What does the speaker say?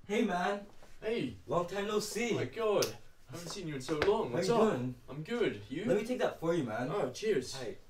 Hey man, Hey, long time no see. oh my god. I haven't seen you in so long. What's How you up? doing? I'm good. You? Let me take that for you, man. Oh, cheers. Hi.